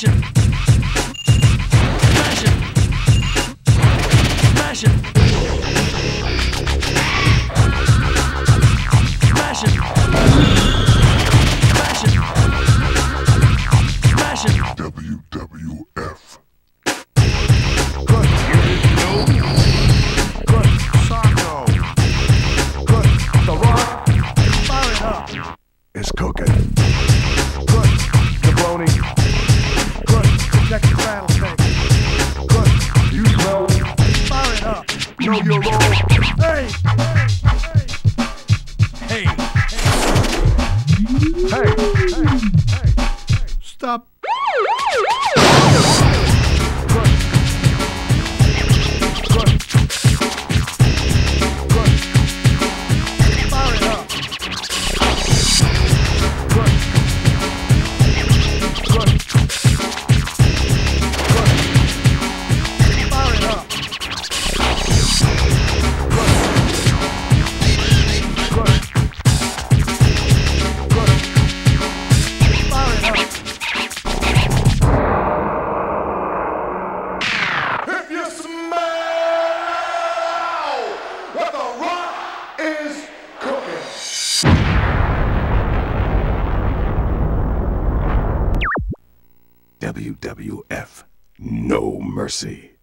Smash it. Smash it. Smash it. Smash it. Smash it. Smash it. WWF. Good. Good. Socko. Good. The Rock. Fire it up. It's cooking. Good. Jabroni. Good. Check the rattlesnake. Good. You smell. Fire it up. Know your role. Hey. Hey. Hey. Hey. Hey. Hey. Stop. WWF. No mercy.